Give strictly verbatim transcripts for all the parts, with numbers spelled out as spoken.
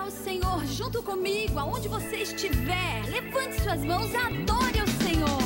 o Senhor junto comigo, aonde você estiver. Levante suas mãos, adore o Senhor.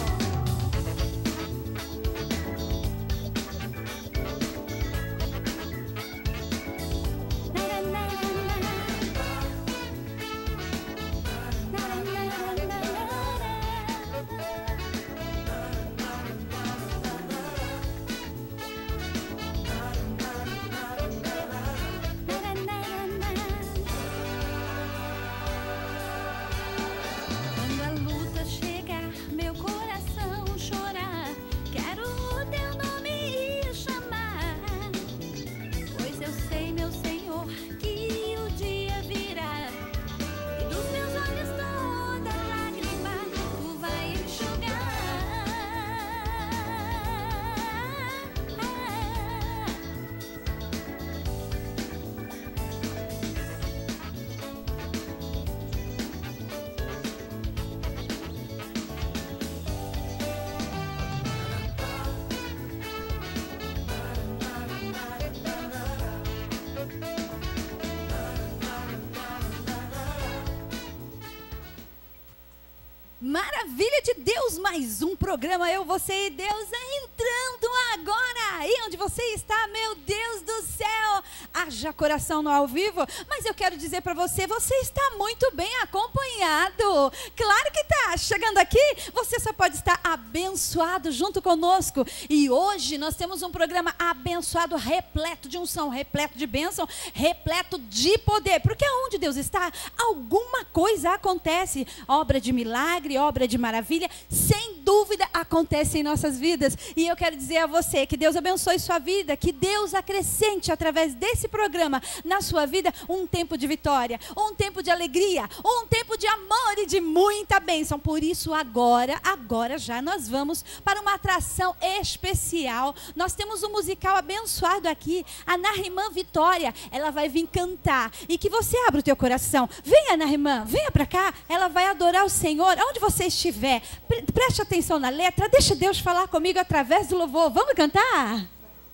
Maravilha de Deus, mais um programa Eu, Você e Deus entrando agora. E onde você está, meu Deus do céu, haja coração no ao vivo. Mas eu quero dizer para você, você está muito bem acompanhado. Claro que está. Chegando aqui, você só pode estar abençoado junto conosco. E hoje nós temos um programa abençoado, repleto de unção, repleto de bênção, repleto de poder. Porque aonde Deus está, alguma coisa acontece. Obra de milagre, obra de maravilha, sem dúvida acontece em nossas vidas. E eu quero dizer a você que Deus abençoe sua vida, que Deus acrescente através desse programa na sua vida um tempo de vitória, um tempo de alegria, um tempo de amor e de muita bênção. Por isso agora, agora já nós vamos para uma atração especial. Nós temos um musical abençoado aqui, a Nahrimã Vitória, ela vai vir cantar. E que você abra o teu coração. Venha, Nahrimã, venha para cá, ela vai adorar o Senhor, onde você estiver. Preste atenção na letra, deixa Deus falar comigo através do louvor. Vamos cantar?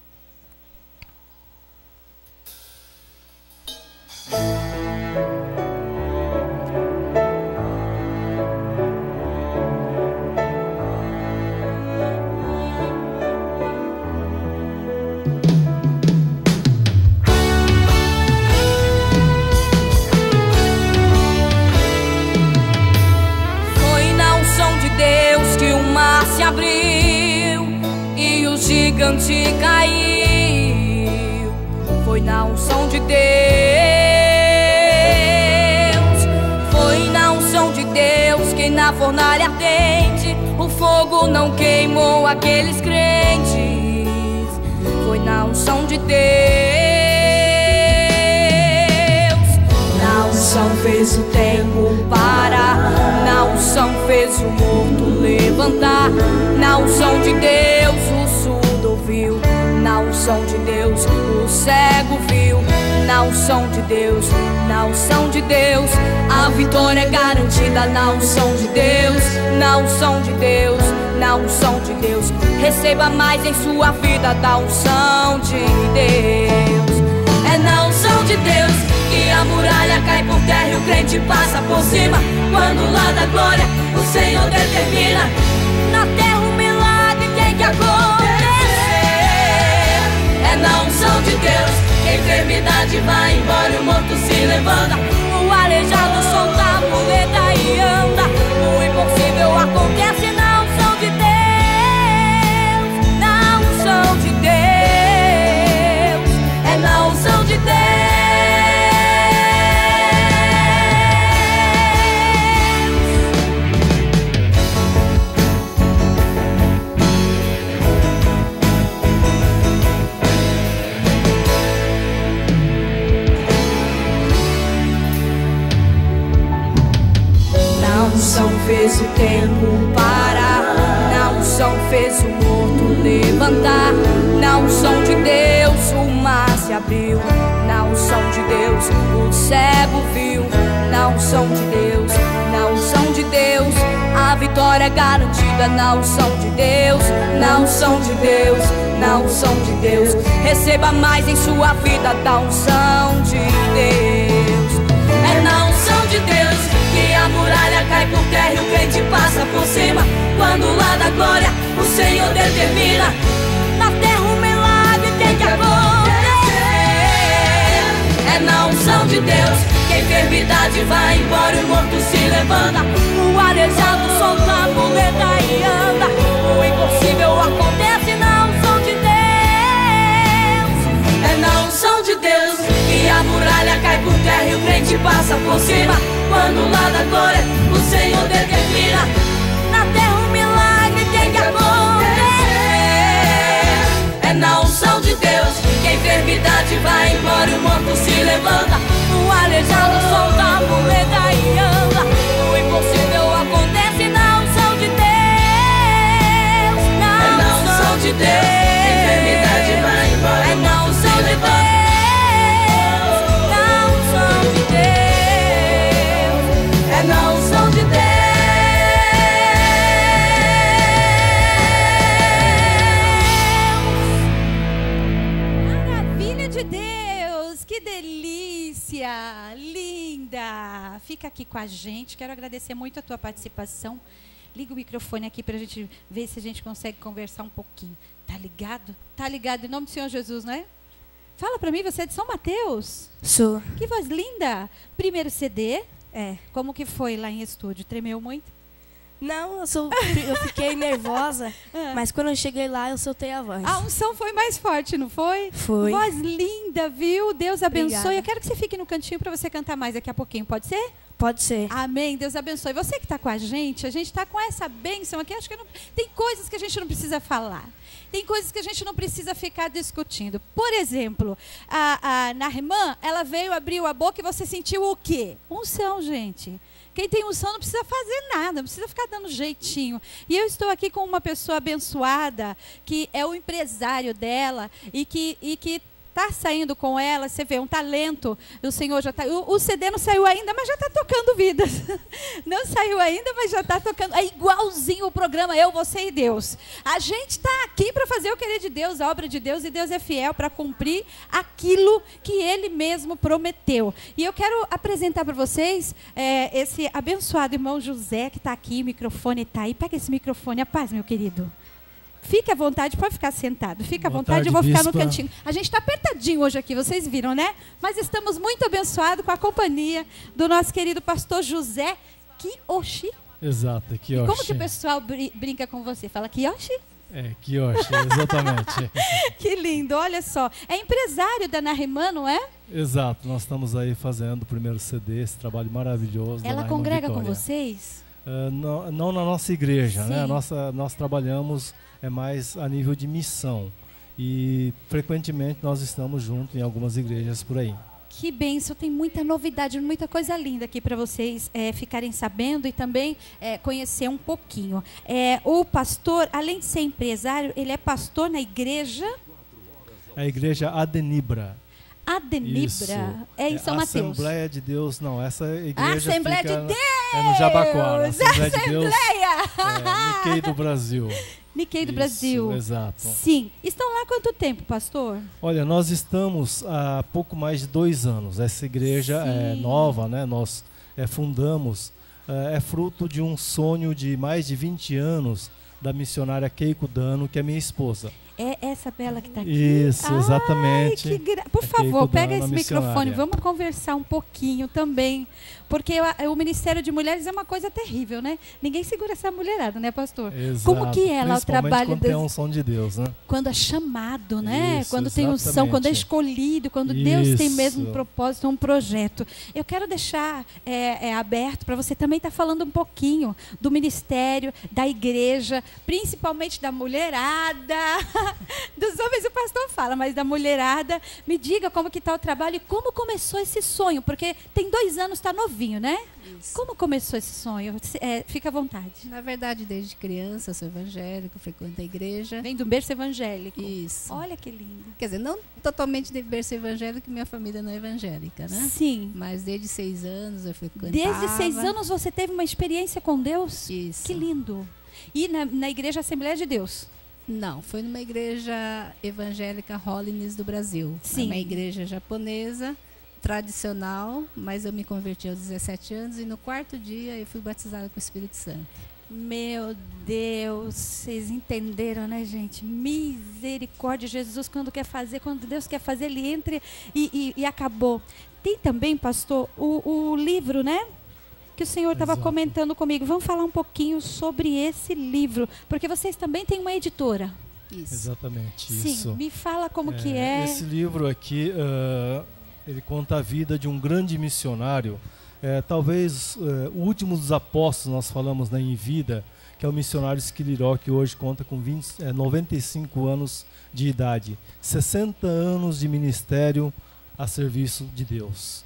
Se abriu e o gigante caiu. Foi na unção de Deus, foi na unção de Deus que na fornalha ardente o fogo não queimou aqueles crentes. Foi na unção de Deus. Na unção fez o tempo parar, na unção fez o morto levantar, na unção de Deus o surdo ouviu, na unção de Deus o cego viu, na unção de Deus, na unção de Deus a vitória é garantida, na unção de Deus, na unção de Deus, na unção de Deus. Receba mais em sua vida da unção de Deus. É na unção de Deus que a muralha cai por terra e o crente passa por cima. Quando lá da glória o Senhor determina, na terra um milagre tem que acontecer. É na unção de Deus que a enfermidade vai embora e o morto se levanta, o aleijado solta a muleta e anda. O impossível acontece na unção de Deus, na unção de Deus. É na unção de Deus. Na unção fez o tempo parar, na unção fez o morto levantar, na unção de Deus o mar se abriu, na unção de Deus o cego viu, na unção de Deus, na unção de Deus a vitória é garantida, na unção de Deus, na unção de Deus, na unção de Deus. Receba mais em sua vida da unção de Deus. É na unção de Deus que a enfermidade vai embora e o morto se levanta, o aleijado solta a muleta e anda, o impossível acontece na unção de Deus. É na unção de Deus que a muralha cai por terra e o crente passa por cima. Quando lá da glória o Senhor determina, na terra um milagre tem que acontecer. É na unção de Deus que a enfermidade vai embora e o morto se levanta, o aleijado solta a muleta e anda, o impossível acontece na unção de Deus. Na é na unção de Deus que a enfermidade vai embora, é na unção de Deus. Na unção de Deus, é na unção de Deus. Linda! Fica aqui com a gente. Quero agradecer muito a tua participação. Liga o microfone aqui para a gente ver se a gente consegue conversar um pouquinho. Tá ligado? Tá ligado em nome do Senhor Jesus, não é? Fala para mim, você é de São Mateus? Sou. Que voz linda! Primeiro C D? É. Como que foi lá em estúdio? Tremeu muito? Não, eu, sou, eu fiquei nervosa, Ah. mas quando eu cheguei lá, eu soltei a voz. A unção foi mais forte, não foi? Foi. Voz linda, viu? Deus abençoe. Obrigada. Eu quero que você fique no cantinho para você cantar mais daqui a pouquinho, pode ser? Pode ser. Amém, Deus abençoe. Você que está com a gente, a gente está com essa bênção aqui. Acho que não, tem coisas que a gente não precisa falar. Tem coisas que a gente não precisa ficar discutindo. Por exemplo, a, a Nahman, ela veio, abriu a boca e você sentiu o quê? Unção, gente. Quem tem unção não precisa fazer nada, não precisa ficar dando jeitinho. E eu estou aqui com uma pessoa abençoada, que é o empresário dela e que... E que está saindo com ela, você vê, um talento, o Senhor já está... O, o C D não saiu ainda, mas já está tocando vidas. Não saiu ainda, mas já está tocando. É igualzinho o programa Eu, Você e Deus. A gente está aqui para fazer o querer de Deus, a obra de Deus, e Deus é fiel para cumprir aquilo que Ele mesmo prometeu. E eu quero apresentar para vocês é, esse abençoado irmão José, que está aqui, o microfone está aí. Pega esse microfone, a paz, meu querido. Fique à vontade, pode ficar sentado. Fique à Boa vontade, tarde, eu vou ficar bispa. no cantinho. A gente está apertadinho hoje aqui, vocês viram, né? Mas estamos muito abençoados com a companhia do nosso querido pastor José Kiyoshi. Exato, E Kiyoshi. como que o pessoal bri- brinca com você? Fala Kiyoshi? É, Kiyoshi, exatamente. Que lindo, olha só. É empresário da Nahman, não é? Exato, nós estamos aí fazendo o primeiro C D, esse trabalho maravilhoso. da Ela Nahman congrega com Vitória. vocês? Uh, não, não na nossa igreja, Sim. né? A nossa, nós trabalhamos é mais a nível de missão. E frequentemente nós estamos juntos em algumas igrejas por aí. Que bênção, tem muita novidade, muita coisa linda aqui para vocês é, ficarem sabendo e também é, conhecer um pouquinho. É, o pastor, além de ser empresário, ele é pastor na igreja A igreja Adenibra. Adenibra, Isso. é em São Mateus. Assembleia de Deus, não, essa igreja Assembleia fica de Deus! é no Jabaquara. Assembleia de Deus, Assembleia! é, Nikkei do Brasil. Nikkei do Isso, Brasil. Exato. Sim. Estão lá há quanto tempo, pastor? Olha, nós estamos há pouco mais de dois anos. Essa igreja é Sim. nova, né? Nós é, fundamos, é, é fruto de um sonho de mais de vinte anos da missionária Keiko Dano, que é minha esposa. É essa bela que está aqui? Isso, exatamente. Ai, que gra... Por É favor, Keiko pega Dano, esse a microfone, missionária. vamos conversar um pouquinho também. Porque o, o Ministério de Mulheres é uma coisa terrível, né? Ninguém segura essa mulherada, né, pastor? Exato. Como que é lá o Principalmente trabalho quando das... tem a unção de Deus, né? Quando é chamado, né? Isso, Quando tem unção, quando é exatamente. escolhido, quando Deus tem Isso. mesmo um propósito, um projeto. Eu quero deixar é, é, aberto para você também estar falando um pouquinho do ministério, da igreja, principalmente da mulherada. Dos homens o pastor fala, mas da mulherada. Me diga como que está o trabalho e como começou esse sonho, porque tem dois anos, está novinho, né? Isso. Como começou esse sonho? É, fica à vontade. Na verdade, desde criança, eu sou evangélica, frequento a igreja. Vem do berço evangélico. Isso. Olha que lindo. Quer dizer, não totalmente de berço evangélico, que minha família não é evangélica, né? Sim. Mas desde seis anos eu frequentava. Desde seis anos você teve uma experiência com Deus? Isso. Que lindo. E na, na Igreja Assembleia de Deus? Não, foi numa igreja evangélica Holiness do Brasil. Sim. É uma igreja japonesa, tradicional, mas eu me converti aos dezessete anos e no quarto dia eu fui batizada com o Espírito Santo. Meu Deus, vocês entenderam, né, gente? Misericórdia, Jesus, quando quer fazer, quando Deus quer fazer, Ele entra e, e, e acabou. tem também, pastor, o, o livro, né? Que o senhor estava comentando comigo. Vamos falar um pouquinho sobre esse livro, porque vocês também têm uma editora. Isso. Exatamente, Sim, isso. me fala como é, que é. Esse livro aqui, uh, ele conta a vida de um grande missionário, é, talvez uh, o último dos apóstolos, nós falamos, né, em vida, que é o missionário Esquiliró, que hoje conta com vinte, é, noventa e cinco anos de idade, sessenta anos de ministério a serviço de Deus.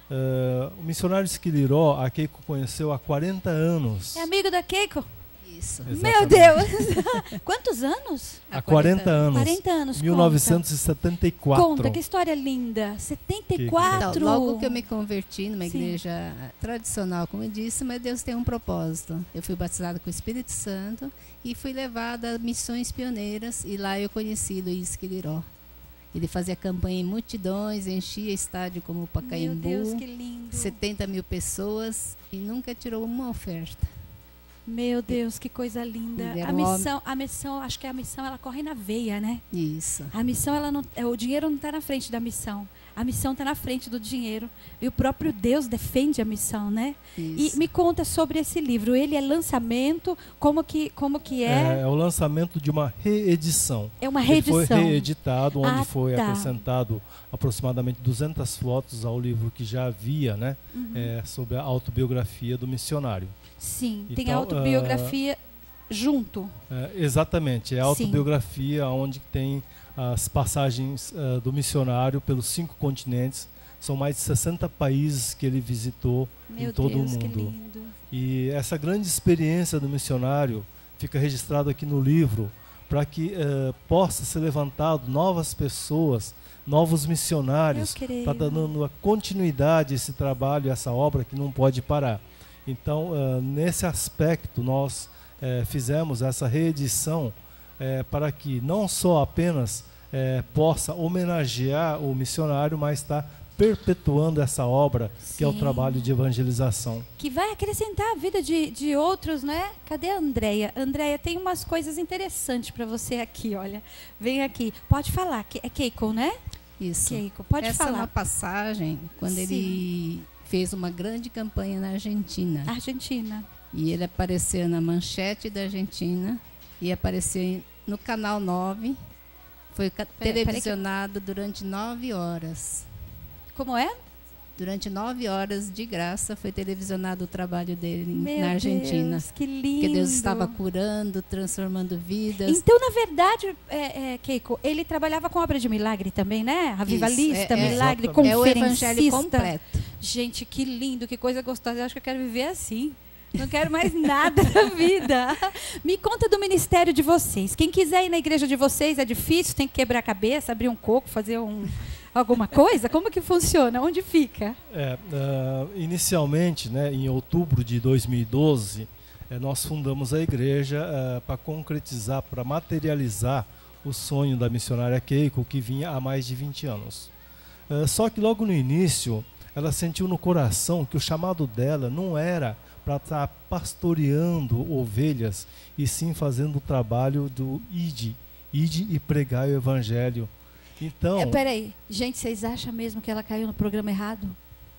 Uh, o missionário Esquiliró, a Keiko conheceu há quarenta anos. É amigo da Keiko? Isso. Exatamente. Meu Deus! Quantos anos? Há quarenta anos. quarenta anos, mil novecentos e setenta e quatro. Conta, que história linda. setenta e quatro. Então, logo que eu me converti numa Sim. igreja tradicional, como eu disse, mas Deus tem um propósito. Eu fui batizada com o Espírito Santo e fui levada a missões pioneiras, e lá eu conheci Luiz Esquiliró. Ele fazia campanha em multidões, enchia estádio como o Pacaembu. Meu Deus, que lindo. setenta mil pessoas e nunca tirou uma oferta. Meu Deus, que coisa linda. A um missão, a missão, acho que a missão ela corre na veia, né? Isso. A missão, ela não, o dinheiro não está na frente da missão. A missão está na frente do dinheiro. E o próprio Deus defende a missão, né? Isso. E me conta sobre esse livro. Ele é lançamento? Como que, como que é? É, é o lançamento de uma reedição. É uma Ele reedição. foi reeditado, onde Ah, foi tá. acrescentado aproximadamente duzentas fotos ao livro que já havia, né? Uhum. É, sobre a autobiografia do missionário. Sim, Então, tem a autobiografia uh, junto. É, exatamente, é a Sim. autobiografia onde tem as passagens uh, do missionário pelos cinco continentes. São mais de sessenta países que ele visitou Meu em todo Deus, o mundo. que lindo. E essa grande experiência do missionário fica registrado aqui no livro para que uh, possa ser levantado novas pessoas, novos missionários, para dar dando a continuidade a esse trabalho, essa obra que não pode parar. Então, uh, nesse aspecto, nós uh, fizemos essa reedição uh, para que não só apenas uh, possa homenagear o missionário, mas está perpetuando essa obra, Sim. que é o trabalho de evangelização. Que vai acrescentar a vida de, de outros, né? Cadê a Andréia? Andréia, tem umas coisas interessantes para você aqui, olha. Vem aqui. Pode falar, é Keiko, né? Isso. Keiko, pode Essa falar. é uma passagem quando Sim. ele fez uma grande campanha na Argentina. Argentina. E ele apareceu na manchete da Argentina e apareceu no Canal nove. Foi ca- Pera- televisionado durante nove horas. Como é? Durante nove horas, de graça, foi televisionado o trabalho dele Meu na Argentina. Deus, que lindo. Porque Deus estava curando, transformando vidas. Então, na verdade, é, é, Keiko, ele trabalhava com obra de milagre também, né? Avivalista, é- é- milagre, Exatamente. É o conferencista. evangelho completo. Gente, que lindo, que coisa gostosa. Eu acho que eu quero viver assim. Não quero mais nada na vida. Me conta do ministério de vocês. Quem quiser ir na igreja de vocês, é difícil? Tem que quebrar a cabeça, abrir um coco, fazer um, alguma coisa? Como que funciona? Onde fica? É, uh, inicialmente, né, em outubro de dois mil e doze, eh, nós fundamos a igreja uh, para concretizar, para materializar o sonho da missionária Keiko, que vinha há mais de vinte anos. Uh, só que logo no início, ela sentiu no coração que o chamado dela não era para estar pastoreando ovelhas, e sim fazendo o trabalho do ide, ide e pregar o evangelho. Então, É, peraí, gente, vocês acham mesmo que ela caiu no programa errado?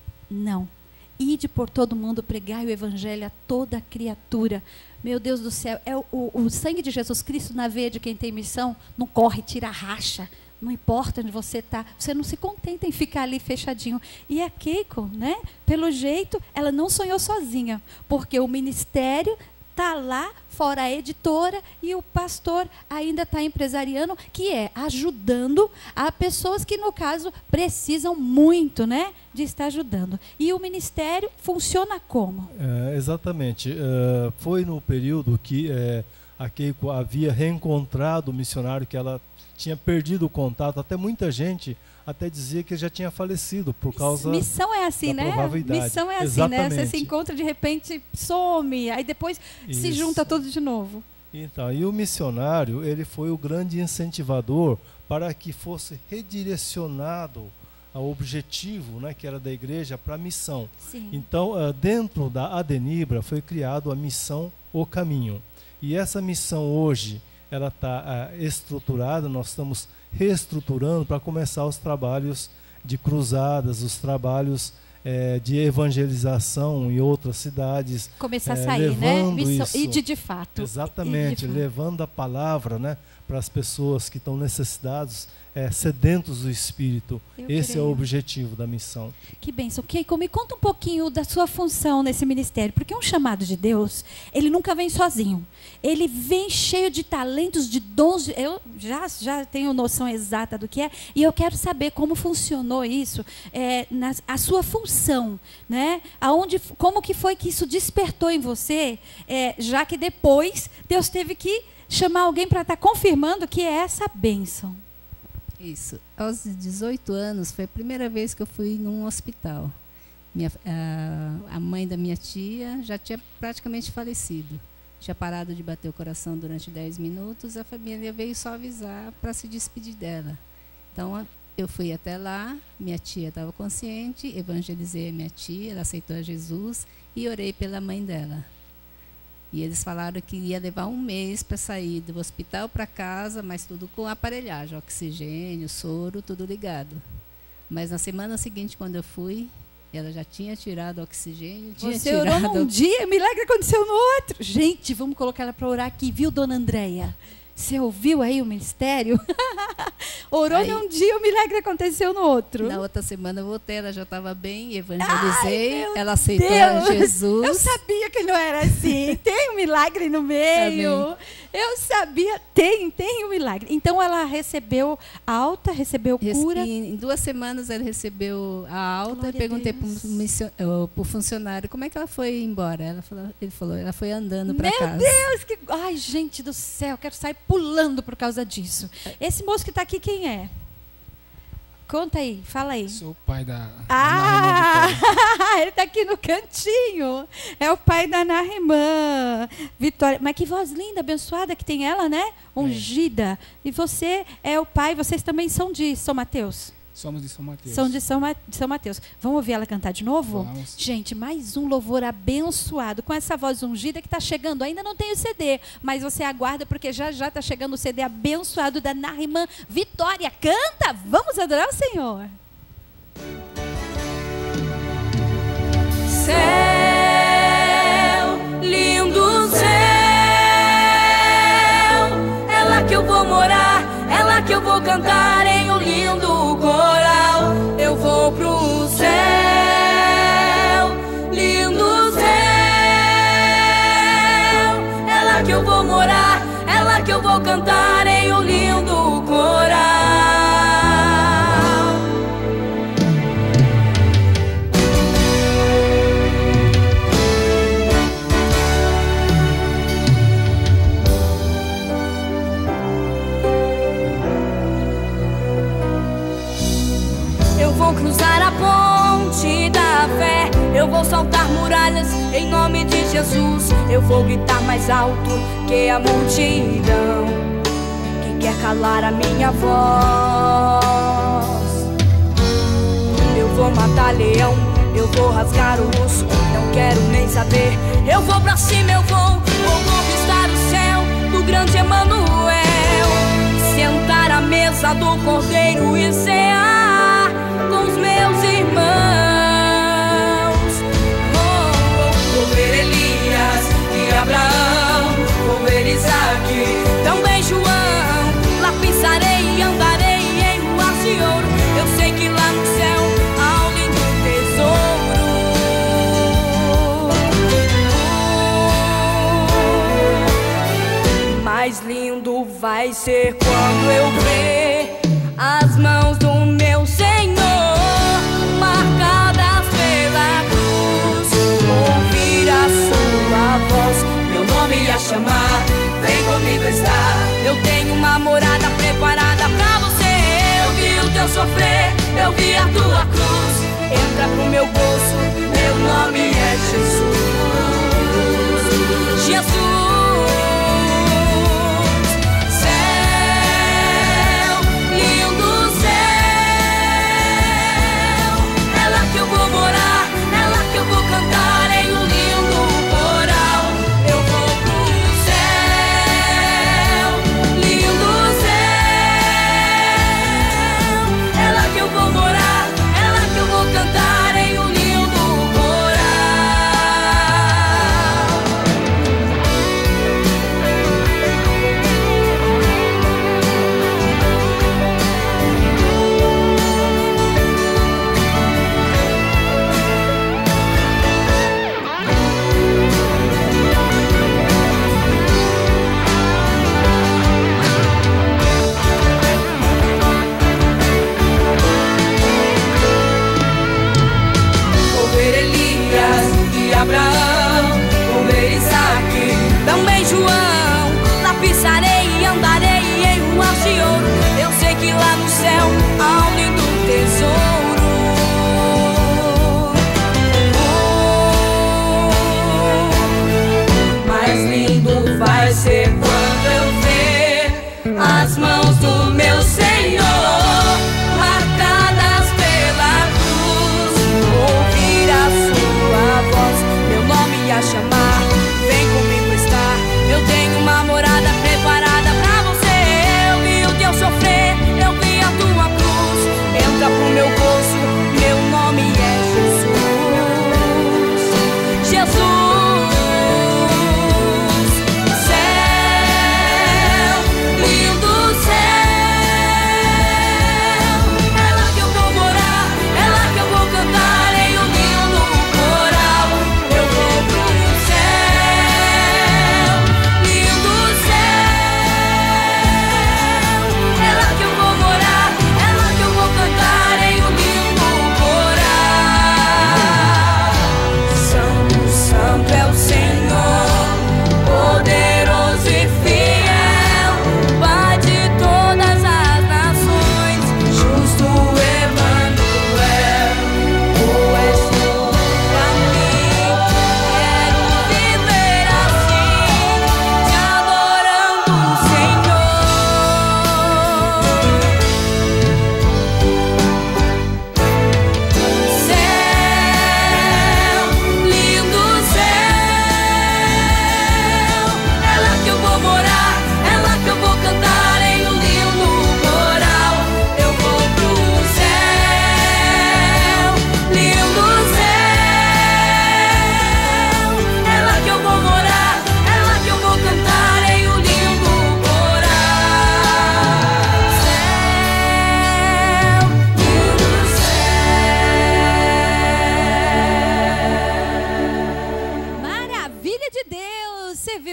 Não. Ide por todo mundo, pregai o evangelho a toda criatura. Meu Deus do céu, é o, o, o sangue de Jesus Cristo na veia de quem tem missão, não corre, tira racha. Não importa onde você está, você não se contenta em ficar ali fechadinho. E a Keiko, né? Pelo jeito, ela não sonhou sozinha, porque o ministério está lá, fora a editora, e o pastor ainda está empresariando, que é ajudando a pessoas que, no caso, precisam muito, né, de estar ajudando. E o ministério funciona como? É, exatamente. É, foi no período que é, a Keiko havia reencontrado o missionário, que ela tinha perdido o contato. Até muita gente até dizia que já tinha falecido por causa Missão é assim, da né? provável idade. Missão é assim, Exatamente. né? Você se encontra, de repente, some, aí depois se Isso. junta tudo de novo. Então, e o missionário, ele foi o grande incentivador para que fosse redirecionado ao objetivo, né, que era da igreja, para a missão. Sim. Então, uh, dentro da Adenibra foi criado a missão O Caminho. E essa missão hoje, ela está uh, estruturada, nós estamos reestruturando para começar os trabalhos de cruzadas, os trabalhos é, de evangelização em outras cidades. Começar a é, sair, né? Missão, isso, e de, de fato. Exatamente, de fato. levando a palavra, né, para as pessoas que estão necessitadas, é, sedentos do Espírito. Eu Esse creio. é o objetivo da missão. Que bênção. Keiko, me conta um pouquinho da sua função nesse ministério, porque um chamado de Deus, ele nunca vem sozinho. Ele vem cheio de talentos, de dons. Eu já, já tenho noção exata do que é, e eu quero saber como funcionou isso, é, na, a sua função, né? Aonde, como que foi que isso despertou em você, é, já que depois Deus teve que chamar alguém para estar confirmando que é essa bênção. Isso. Aos dezoito anos, foi a primeira vez que eu fui num hospital. Minha, a, a mãe da minha tia já tinha praticamente falecido. Tinha parado de bater o coração durante dez minutos. A família veio só avisar para se despedir dela. Então, eu fui até lá, minha tia estava consciente, evangelizei a minha tia, ela aceitou a Jesus e orei pela mãe dela. E eles falaram que ia levar um mês para sair do hospital para casa, mas tudo com aparelhagem, oxigênio, soro, tudo ligado. Mas na semana seguinte, quando eu fui, ela já tinha tirado o oxigênio. Tinha Você tirado... orou num dia, milagre aconteceu no outro. Gente, vamos colocar ela para orar aqui, viu, dona Andréia? Você ouviu aí o ministério? Orou Aí, num dia, o milagre aconteceu no outro. Na outra semana eu voltei, ela já estava bem, evangelizei, Ai, ela aceitou Deus, Jesus. Eu sabia que não era assim. Tem um milagre no meio. Amém. Eu sabia, tem, tem um milagre. Então ela recebeu alta, recebeu cura. Em duas semanas ela recebeu a alta. Glória Eu perguntei a Deus. para o funcionário como é que ela foi embora. Ela falou, ele falou, ela foi andando para Meu casa. Deus, que... Ai, gente do céu, quero sair pulando por causa disso. Esse moço que está aqui, quem é? Conta aí, fala aí. Sou o pai da, Ah, da Ana Vitória. ele está aqui no cantinho. É o pai da Narimã. Vitória. Mas que voz linda, abençoada que tem ela, né? Ungida. E você é o pai, vocês também são de São Mateus? Somos de São Mateus. São de São, Ma de São Mateus. Vamos ouvir ela cantar de novo? Vamos. Gente, mais um louvor abençoado com essa voz ungida que está chegando. Ainda não tem o C D, mas você aguarda porque já já está chegando o C D abençoado da Narimã Vitória. Canta! Vamos adorar o Senhor. Céu, lindo céu, é lá que eu vou morar, é lá que eu vou cantar em um lindo coral. Eu vou pro céu, lindo céu, é lá que eu vou morar, é lá que eu vou cantar em um lindo coral. Vou cruzar a ponte da fé, eu vou saltar muralhas em nome de Jesus. Eu vou gritar mais alto que a multidão que quer calar a minha voz. Eu vou matar leão, eu vou rasgar o osso, não quero nem saber. Eu vou pra cima, eu vou, vou conquistar o céu do grande Emanuel, sentar à mesa do Cordeiro e cear com os meus irmãos. Oh, oh, vou ver Elias e Abraão, vou ver Isaac, também João. Lá pisarei e andarei em ruas de ouro. Eu sei que lá no céu há um lindo tesouro. Oh, mais lindo vai ser quando eu ver as mãos do meu Senhor marcadas pela cruz, ouvir a sua voz, meu nome a chamar, vem comigo estar. Eu tenho uma morada preparada pra você. Eu vi o teu sofrer, eu vi a tua cruz. Entra pro meu bolso, meu nome é Jesus. Jesus.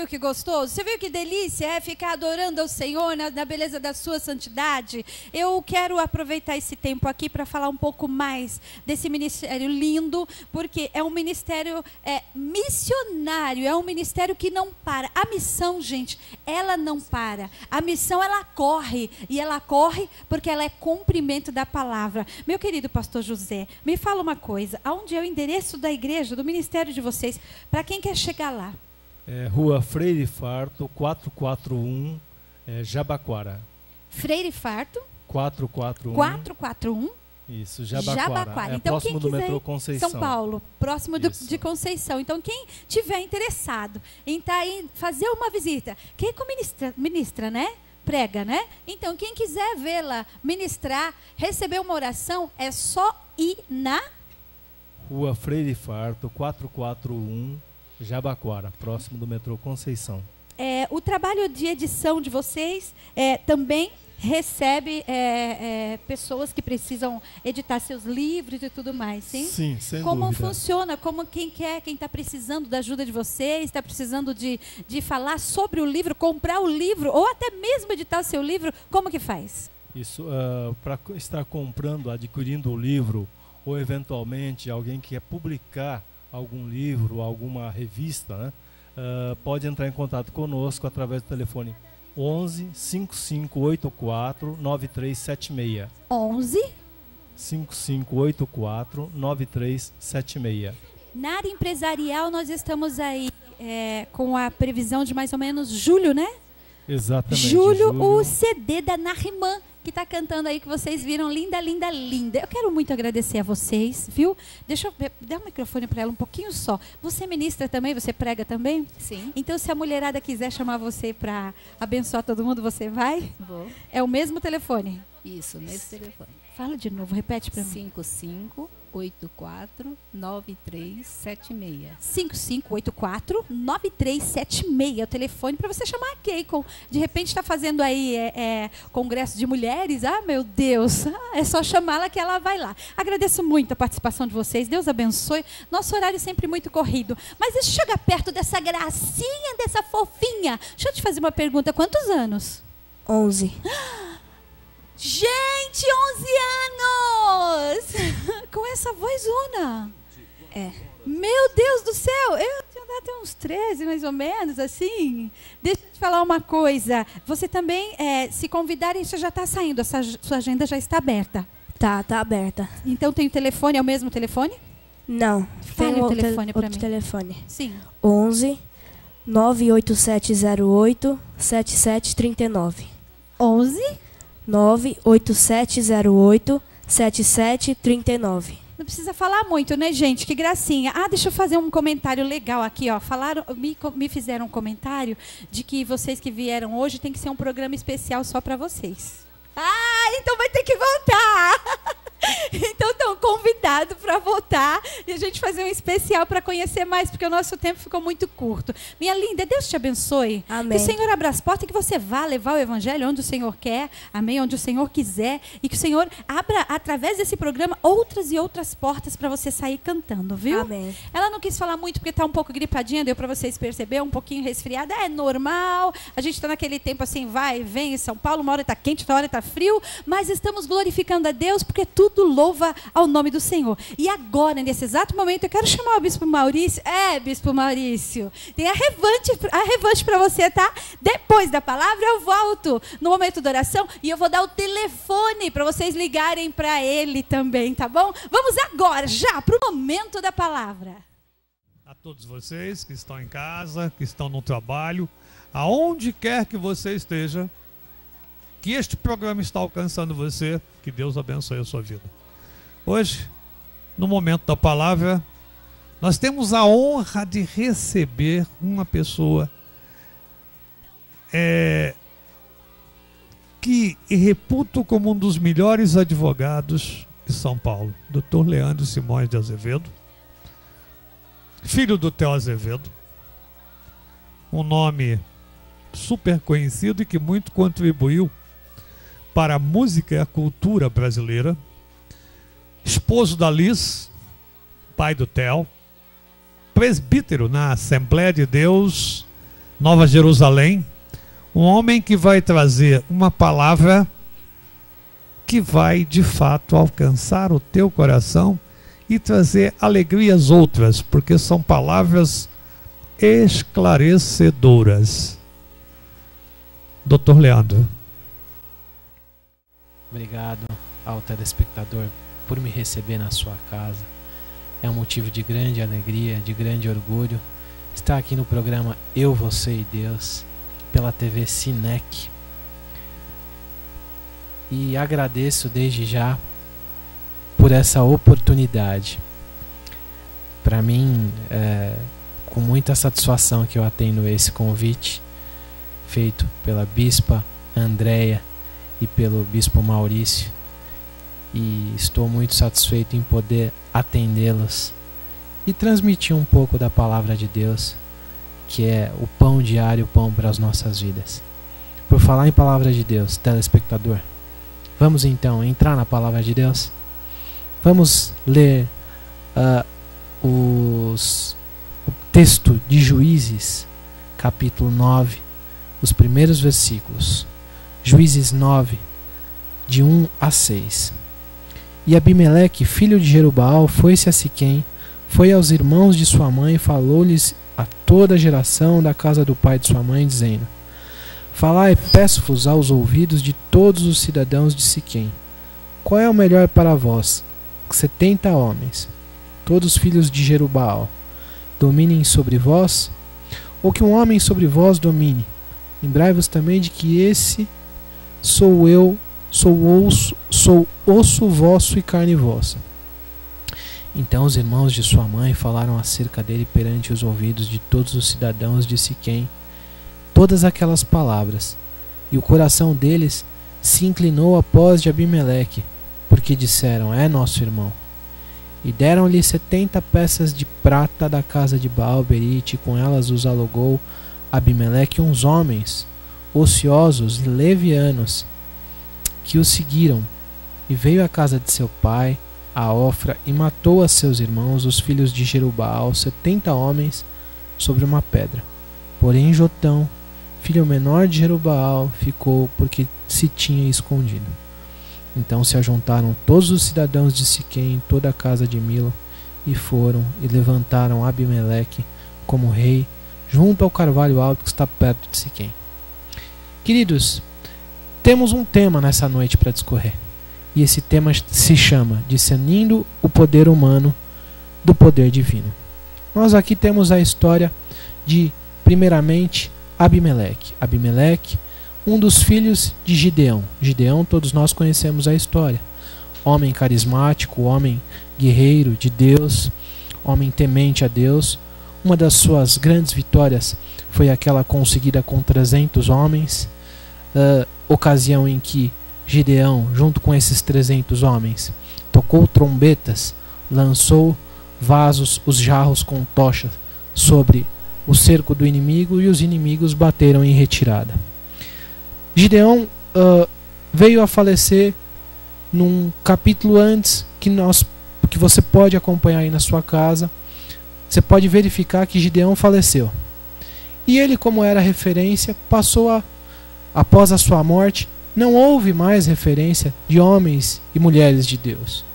viu que gostoso? Você viu que delícia é ficar adorando ao Senhor na, na beleza da sua santidade? Eu quero aproveitar esse tempo aqui para falar um pouco mais desse ministério lindo, porque é um ministério é, missionário, é um ministério que não para. A missão, gente, ela não para. A missão, ela corre, e ela corre porque ela é cumprimento da palavra. Meu querido pastor José, me fala uma coisa, aonde é o endereço da igreja, do ministério de vocês, para quem quer chegar lá? É, Rua Freire Farto, quatrocentos e quarenta e um, é, Jabaquara. Freire Farto? quatrocentos e quarenta e um. quatrocentos e quarenta e um? Isso, Jabaquara. Jabaquara. É então, próximo quem do quiser, metrô Conceição. São Paulo, próximo do, de Conceição. Então, quem tiver interessado em tá aí, fazer uma visita, quem ministra, ministra, né? Prega, né? Então, quem quiser vê-la ministrar, receber uma oração, é só ir na... Rua Freire Farto, quatrocentos e quarenta e um, Jabaquara, próximo do metrô Conceição. É, o trabalho de edição de vocês é, também recebe é, é, pessoas que precisam editar seus livros e tudo mais, sim? Sim, sem Como dúvida. funciona? Como quem quer, quem está precisando da ajuda de vocês, está precisando de, de falar sobre o livro, comprar o livro, ou até mesmo editar o seu livro, como que faz? Isso, uh, para estar comprando, adquirindo o livro, ou eventualmente alguém que quer publicar algum livro, alguma revista, né, uh, pode entrar em contato conosco através do telefone onze, cinco cinco oito quatro, nove três sete seis. onze? cinco cinco oito quatro, nove três sete seis. Na área empresarial, nós estamos aí é, com a previsão de mais ou menos julho, né? Exatamente. Julho, julho. o C D da Narimã, que está cantando aí, que vocês viram, linda, linda, linda. Eu quero muito agradecer a vocês, viu? Deixa eu dar o microfone para ela um pouquinho só. Você ministra também? Você prega também? Sim. Então, se a mulherada quiser chamar você para abençoar todo mundo, você vai? Vou. É o mesmo telefone? Isso, nesse telefone. Fala de novo, repete para mim. cinco cinco oito quatro, nove três sete seis. cinco cinco oito quatro, nove três sete seis é o telefone para você chamar a Keiko. De repente está fazendo aí é, é, congresso de mulheres. Ah, meu Deus. Ah, é só chamá-la que ela vai lá. Agradeço muito a participação de vocês. Deus abençoe. Nosso horário é sempre muito corrido. Mas deixa eu chegar perto dessa gracinha, dessa fofinha. Deixa eu te fazer uma pergunta. Quantos anos? onze. Gente, onze anos! Com essa vozona. É. Meu Deus do céu! Eu tinha até uns treze, mais ou menos, assim. Deixa eu te falar uma coisa. Você também, é, se convidarem, você já está saindo. Essa, sua agenda já está aberta. Tá, tá aberta. Então tem o telefone, é o mesmo telefone? Não. Fale tem o outro telefone pra outro mim. telefone. Sim. onze, nove oito sete zero oito, sete sete três nove. onze? nove oito sete zero oito, sete sete três nove. Não precisa falar muito, né, gente? Que gracinha. Ah, deixa eu fazer um comentário legal aqui, ó. Falaram, me, me fizeram um comentário de que vocês que vieram hoje tem que ser um programa especial só para vocês. Ah, então vai ter que voltar! Então estão convidados para voltar e a gente fazer um especial para conhecer mais, porque o nosso tempo ficou muito curto. Minha linda, Deus te abençoe. Amém. Que o Senhor abra as portas e que você vá levar o evangelho onde o Senhor quer, amém, onde o Senhor quiser, e que o Senhor abra, através desse programa, outras e outras portas para você sair cantando, viu? Amém. Ela não quis falar muito porque está um pouco gripadinha, deu para vocês perceber, um pouquinho resfriada, é normal, a gente está naquele tempo assim, vai, vem em São Paulo, uma hora está quente, outra hora está frio, mas estamos glorificando a Deus porque tudo louva ao nome do Senhor. E agora, nesse exato momento, eu quero chamar o Bispo Maurício. É, Bispo Maurício, tem a revanche, a revanche para você, tá? Depois da palavra eu volto no momento da oração e eu vou dar o telefone para vocês ligarem para ele também, tá bom? Vamos agora, já, para o momento da palavra. A todos vocês que estão em casa, que estão no trabalho, aonde quer que você esteja, que este programa está alcançando você, que Deus abençoe a sua vida. Hoje, no momento da palavra, nós temos a honra de receber uma pessoa é, que reputo como um dos melhores advogados de São Paulo, doutor Leandro Simões de Azevedo, filho do Theo Azevedo, um nome super conhecido e que muito contribuiu para a música e a cultura brasileira, esposo da Liz, pai do Theo, presbítero na Assembleia de Deus Nova Jerusalém, um homem que vai trazer uma palavra que vai de fato alcançar o teu coração e trazer alegrias outras, porque são palavras esclarecedoras. doutor Leandro. Obrigado ao telespectador por me receber na sua casa. É um motivo de grande alegria, de grande orgulho estar aqui no programa Eu, Você e Deus, pela T V Sinec. E agradeço desde já por essa oportunidade. Para mim, é com muita satisfação que eu atendo esse convite feito pela Bispa Andréia e pelo Bispo Maurício, e estou muito satisfeito em poder atendê-los e transmitir um pouco da palavra de Deus, que é o pão diário, o pão para as nossas vidas. Por falar em palavra de Deus, telespectador, vamos então entrar na palavra de Deus. Vamos ler uh, os, o texto de Juízes, capítulo nove, os primeiros versículos. Juízes nove, de um a seis. E Abimeleque, filho de Jerubaal, foi-se a Siquém, foi aos irmãos de sua mãe e falou-lhes a toda a geração da casa do pai de sua mãe, dizendo: Falai, peço-vos aos ouvidos de todos os cidadãos de Siquém. Qual é o melhor para vós? Setenta homens, todos filhos de Jerubaal, dominem sobre vós? Ou que um homem sobre vós domine? Lembrai-vos também de que esse sou eu, sou osso, sou osso vosso e carne vossa. Então os irmãos de sua mãe falaram acerca dele perante os ouvidos de todos os cidadãos de Siquém todas aquelas palavras, e o coração deles se inclinou após de Abimeleque, porque disseram: é nosso irmão. E deram-lhe setenta peças de prata da casa de Baal-Berite, e com elas os alugou Abimeleque uns homens ociosos e levianos que o seguiram, e veio à casa de seu pai, a Ofra, e matou a seus irmãos, os filhos de Jerubaal, setenta homens, sobre uma pedra. Porém Jotão, filho menor de Jerubaal, ficou, porque se tinha escondido. Então se ajuntaram todos os cidadãos de Siquém, toda a casa de Milo, e foram e levantaram Abimeleque como rei, junto ao carvalho alto que está perto de Siquém. Queridos, temos um tema nessa noite para discorrer. E esse tema se chama Discernindo o Poder Humano do Poder Divino. Nós aqui temos a história de, primeiramente, Abimeleque. Abimeleque, um dos filhos de Gideão. Gideão, todos nós conhecemos a história. Homem carismático, homem guerreiro de Deus, homem temente a Deus. Uma das suas grandes vitórias foi aquela conseguida com trezentos homens, uh, ocasião em que Gideão, junto com esses trezentos homens, tocou trombetas, lançou vasos, os jarros com tochas, sobre o cerco do inimigo, e os inimigos bateram em retirada. Gideão uh, veio a falecer num capítulo antes, que, nós, que você pode acompanhar aí na sua casa. Você pode verificar que Gideão faleceu. E ele, como era referência, passou a, após a sua morte, não houve mais referência de homens e mulheres de Deus.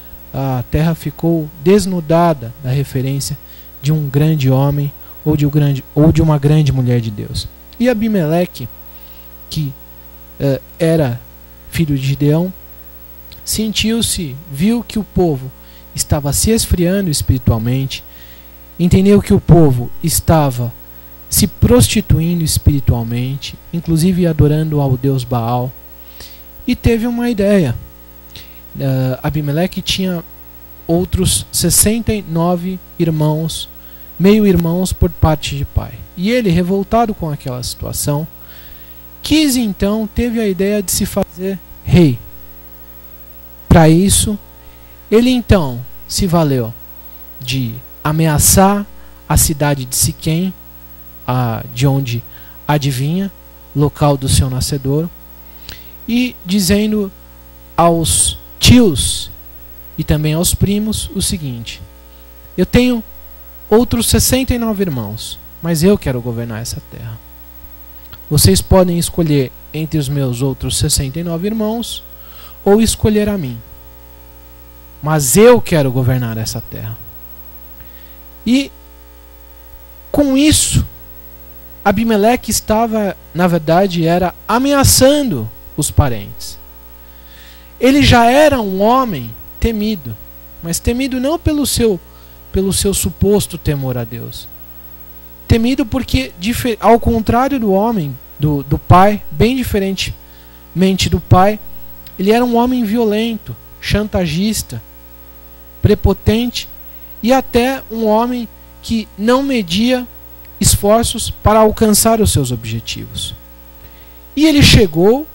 A terra ficou desnudada da referência de um grande homem ou de, um grande, ou de uma grande mulher de Deus. E Abimeleque, que uh, era filho de Gideão, sentiu-se, viu que o povo estava se esfriando espiritualmente, entendeu que o povo estava se prostituindo espiritualmente, inclusive adorando ao deus Baal, e teve uma ideia. Uh, Abimeleque tinha outros sessenta e nove irmãos, meio-irmãos por parte de pai. E ele, revoltado com aquela situação, quis então, teve a ideia de se fazer rei. Para isso, ele então se valeu de ameaçar a cidade de Siquém, a, de onde adivinha, local do seu nascedouro, e dizendo aos tios e também aos primos o seguinte: eu tenho outros sessenta e nove irmãos, mas eu quero governar essa terra. Vocês podem escolher entre os meus outros sessenta e nove irmãos ou escolher a mim. Mas eu quero governar essa terra. E com isso, Abimeleque estava, na verdade, era ameaçando os parentes. Ele já era um homem temido, mas temido não pelo seu, pelo seu suposto temor a Deus. Temido porque, ao contrário do homem, do, do pai, bem diferentemente do pai, ele era um homem violento, chantagista, prepotente e até um homem que não media esforços para alcançar os seus objetivos. E ele chegou,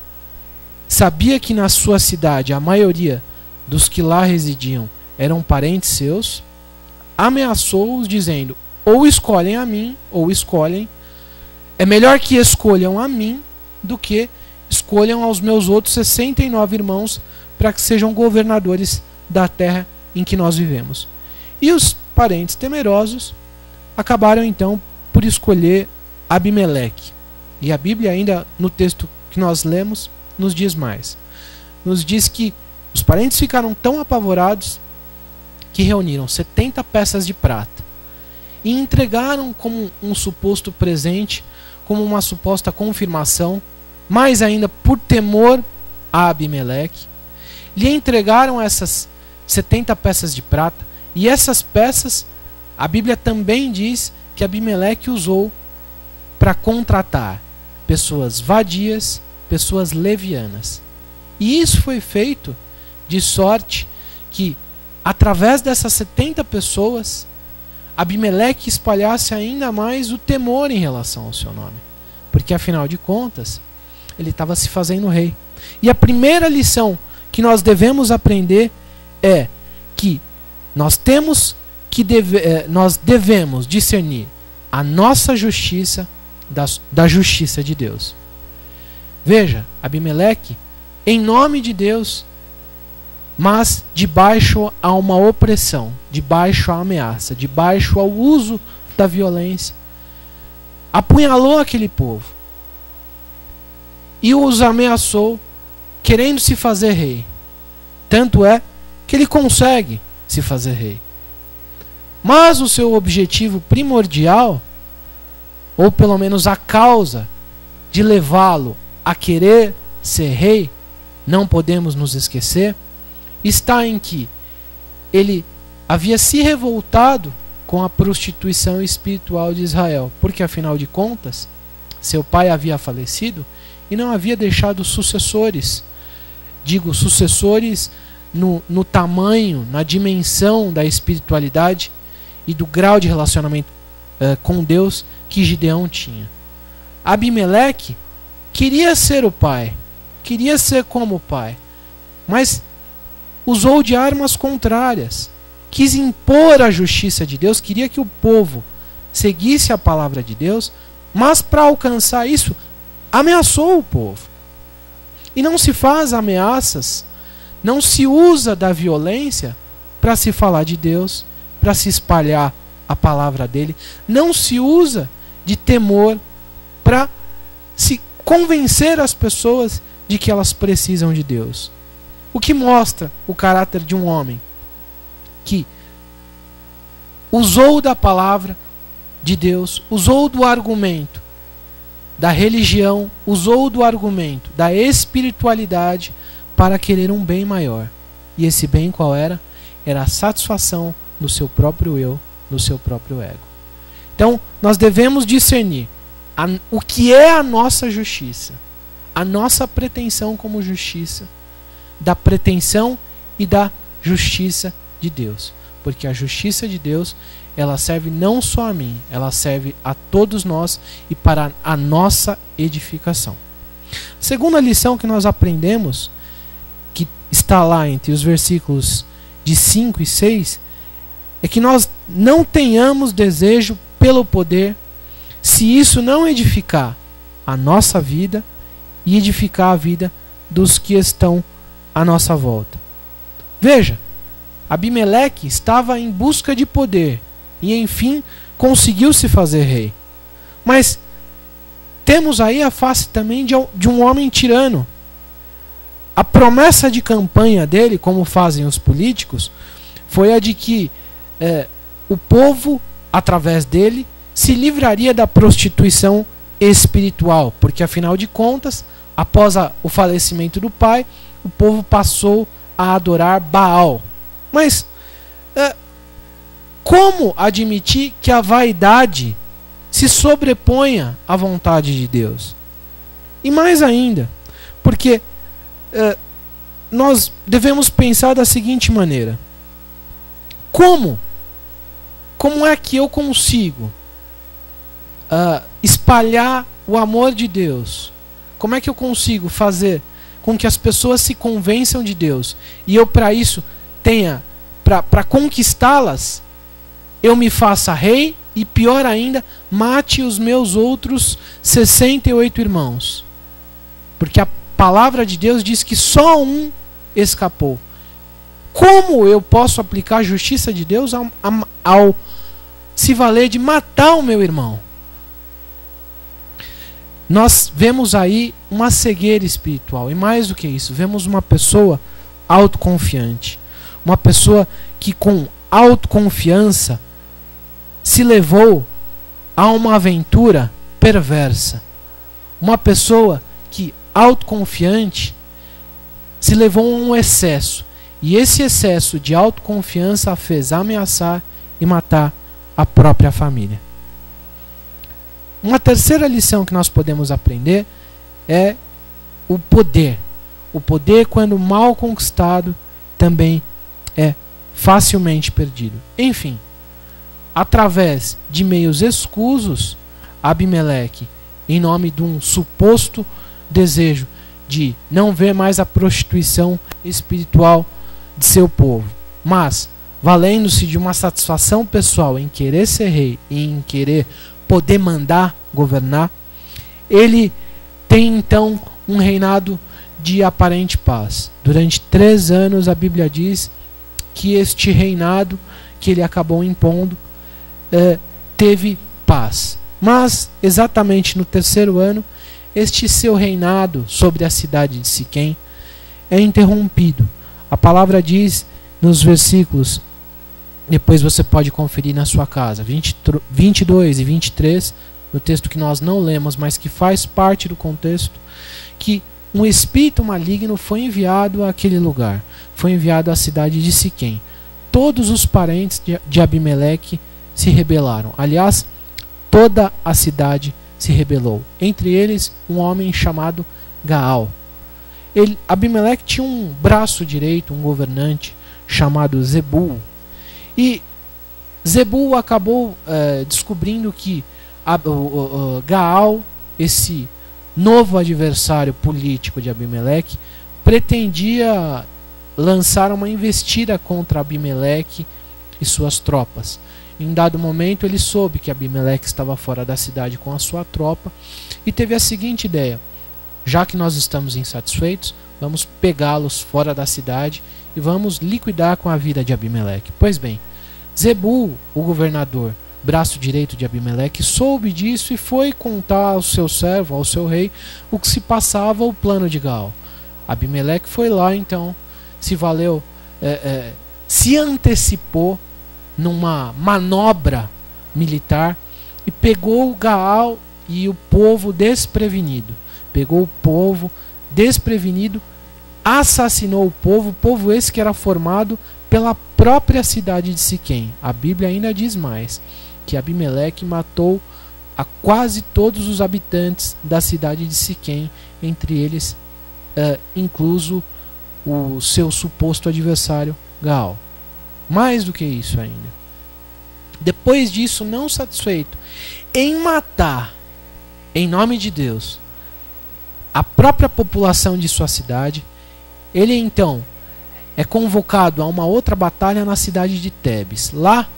sabia que na sua cidade a maioria dos que lá residiam eram parentes seus, ameaçou-os dizendo: ou escolhem a mim, ou escolhem, é melhor que escolham a mim do que escolham aos meus outros sessenta e nove irmãos para que sejam governadores da terra em que nós vivemos. E os parentes temerosos acabaram então por escolher Abimeleque. E a Bíblia ainda, no texto que nós lemos, nos diz mais. Nos diz que os parentes ficaram tão apavorados que reuniram setenta peças de prata e entregaram como um suposto presente, como uma suposta confirmação, mais ainda por temor a Abimeleque, lhe entregaram essas setenta peças de prata, e essas peças, a Bíblia também diz que Abimeleque usou para contratar pessoas vadias, pessoas levianas. E isso foi feito de sorte que, através dessas setenta pessoas, Abimeleque espalhasse ainda mais o temor em relação ao seu nome. Porque, afinal de contas, ele estava se fazendo rei. E a primeira lição que nós devemos aprender é que nós temos que deve, eh, nós devemos discernir a nossa justiça da, da justiça de Deus. Veja, Abimeleque, em nome de Deus, mas debaixo a uma opressão, debaixo a ameaça, debaixo ao uso da violência, apunhalou aquele povo e os ameaçou, querendo se fazer rei. Tanto é que ele consegue se fazer rei. Mas o seu objetivo primordial, ou pelo menos a causa de levá-lo a querer ser rei, não podemos nos esquecer, está em que ele havia se revoltado com a prostituição espiritual de Israel, porque afinal de contas, seu pai havia falecido e não havia deixado sucessores. Digo, sucessores no, no tamanho, na dimensão da espiritualidade e do grau de relacionamento uh, com Deus que Gideão tinha. Abimeleque queria ser o pai, queria ser como o pai, mas usou de armas contrárias, quis impor a justiça de Deus, queria que o povo seguisse a palavra de Deus, mas para alcançar isso, ameaçou o povo. E não se faz ameaças, não se usa da violência para se falar de Deus, para se espalhar a palavra dele, não se usa de temor para se convencer as pessoas de que elas precisam de Deus. O que mostra o caráter de um homem que usou da palavra de Deus, usou do argumento da religião, usou do argumento da espiritualidade para querer um bem maior. E esse bem qual era? Era a satisfação no seu próprio eu, no seu próprio ego. Então, nós devemos discernir a, o que é a nossa justiça, a nossa pretensão como justiça, da pretensão e da justiça de Deus. Porque a justiça de Deus, ela serve não só a mim, ela serve a todos nós e para a nossa edificação. Segunda lição que nós aprendemos, que está lá entre os versículos de cinco e seis, é que nós não tenhamos desejo pelo poder, se isso não edificar a nossa vida e edificar a vida dos que estão à nossa volta. Veja, Abimeleque estava em busca de poder e, enfim, conseguiu se fazer rei. Mas temos aí a face também de, de um homem tirano. A promessa de campanha dele, como fazem os políticos, foi a de que é, o povo, através dele, se livraria da prostituição espiritual, porque afinal de contas, após a, o falecimento do pai, o povo passou a adorar Baal. Mas é, como admitir que a vaidade se sobreponha à vontade de Deus? E mais ainda, porque é, nós devemos pensar da seguinte maneira: como como é que eu consigo uh, espalhar o amor de Deus? Como é que eu consigo fazer com que as pessoas se convençam de Deus e eu, para isso, tenha, para conquistá-las, eu me faça rei e, pior ainda, mate os meus outros sessenta e oito irmãos? Porque a palavra de Deus diz que só um escapou. Como eu posso aplicar a justiça de Deus ao, ao se valer de matar o meu irmão? Nós vemos aí uma cegueira espiritual. E mais do que isso, vemos uma pessoa autoconfiante. Uma pessoa que com autoconfiança se levou a uma aventura perversa. Uma pessoa que, autoconfiante, se levou a um excesso. E esse excesso de autoconfiança a fez ameaçar e matar a própria família. Uma terceira lição que nós podemos aprender é o poder. O poder, quando mal conquistado, também é facilmente perdido. Enfim, através de meios escusos, Abimeleque, em nome de um suposto desejo de não ver mais a prostituição espiritual de seu povo, mas valendo-se de uma satisfação pessoal em querer ser rei e em querer poder mandar, governar, ele tem então um reinado de aparente paz. Durante três anos a Bíblia diz que este reinado que ele acabou impondo eh, teve paz. Mas exatamente no terceiro ano, este seu reinado sobre a cidade de Siquém é interrompido. A palavra diz nos versículos, depois você pode conferir na sua casa, vinte, vinte e dois e vinte e três, no texto que nós não lemos, mas que faz parte do contexto, que um espírito maligno foi enviado àquele lugar, foi enviado à cidade de Siquém. Todos os parentes de Abimeleque se rebelaram. Aliás, toda a cidade se rebelou. Entre eles, um homem chamado Gaal. Ele, Abimeleque tinha um braço direito, um governante chamado Zebul. E Zebul acabou eh, descobrindo que a, o, o, Gaal, esse novo adversário político de Abimeleque, pretendia lançar uma investida contra Abimeleque e suas tropas. Em dado momento ele soube que Abimeleque estava fora da cidade com a sua tropa e teve a seguinte ideia: já que nós estamos insatisfeitos, vamos pegá-los fora da cidade e vamos liquidar com a vida de Abimeleque. Pois bem, Zebul, o governador, braço direito de Abimeleque, soube disso e foi contar ao seu servo, ao seu rei, o que se passava, o plano de Gaal. Abimeleque foi lá então, se valeu, é, é, se antecipou numa manobra militar e pegou Gaal e o povo desprevenido. Pegou o povo desprevenido, assassinou o povo, o povo esse que era formado pela própria cidade de Siquém. A Bíblia ainda diz mais, que Abimeleque matou a quase todos os habitantes da cidade de Siquém, entre eles uh, incluso o seu suposto adversário Gaal. Mais do que isso ainda. Depois disso, não satisfeito em matar, em nome de Deus, a própria população de sua cidade, ele então é convocado a uma outra batalha na cidade de Tebes. Lá,